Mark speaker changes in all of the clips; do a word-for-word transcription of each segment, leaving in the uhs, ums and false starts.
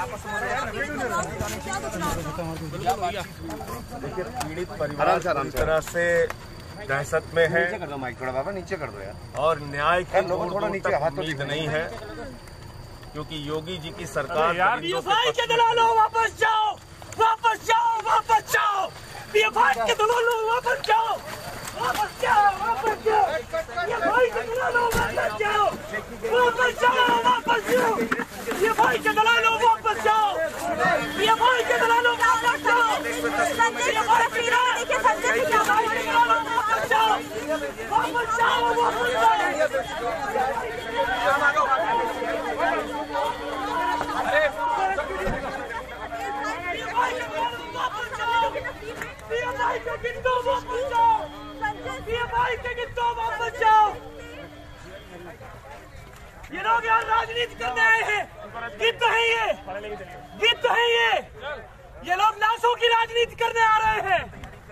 Speaker 1: देखिए पीड़ित परिवार पूरी तरह से दहशत में है,
Speaker 2: थोड़ा बाबा नीचे कर दो यार,
Speaker 1: और न्याय की उम्मीद नहीं है, क्योंकि योगी जी की सरकार
Speaker 3: के दलालों वापस जाओ, वापस जाओ, वापस जाओ, पीएफआई के दलालों वापस जाओ, वापस जाओ, वापस जाओ, पीएफआई के दलालों वापस जाओ, वापस जाओ, वापस जाओ, पीएफआई के दलालों वापस जाओ, पीएफआई के दलालों वापस जाओ, पीएफआई के दलालों वापस जाओ, वापस जाओ, वापस जाओ। पीएफआई के गिद्दों वापस जाओ, पीएफआई के गिद्दों वापस जाओ। ये लोग यहाँ राजनीति करने आए हैं, गिद्ध है ये, गिद्ध है ये, ये लोग लाशों की राजनीति करने आ रहे हैं।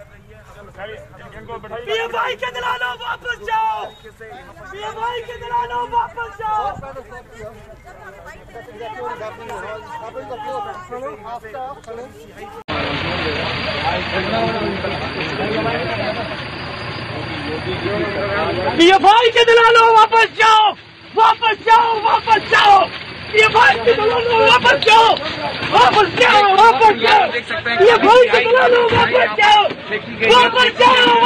Speaker 3: पीएफआई के दलालों वापस जाओ, पीएफआई के दलालों वापस जाओ। पीएफआई के दलालों वापस जाओ, वापस जाओ, वापस जाओ, पीएफआई के दलालों वापस जाओ, वापस जाओ, वापस जाओ, पीएफआई के दलालों वापस जाओ, वापस जाओ।